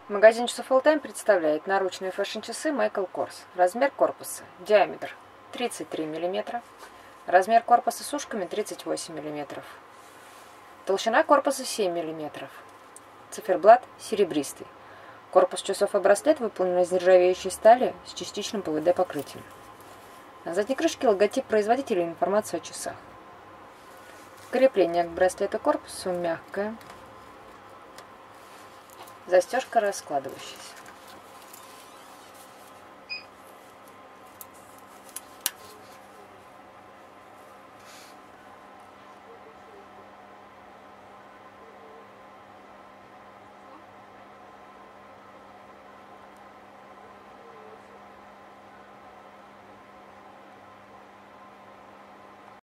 Магазин часов All-Time представляет наручные фэшн-часы Michael Kors. Размер корпуса. Диаметр 33 мм. Размер корпуса с ушками 38 мм. Толщина корпуса 7 мм. Циферблат серебристый. Корпус часов и браслет выполнены из нержавеющей стали с частичным ПВД-покрытием. На задней крышке логотип производителя и информация о часах. Крепление к браслету корпусу мягкое. Застежка раскладывающаяся.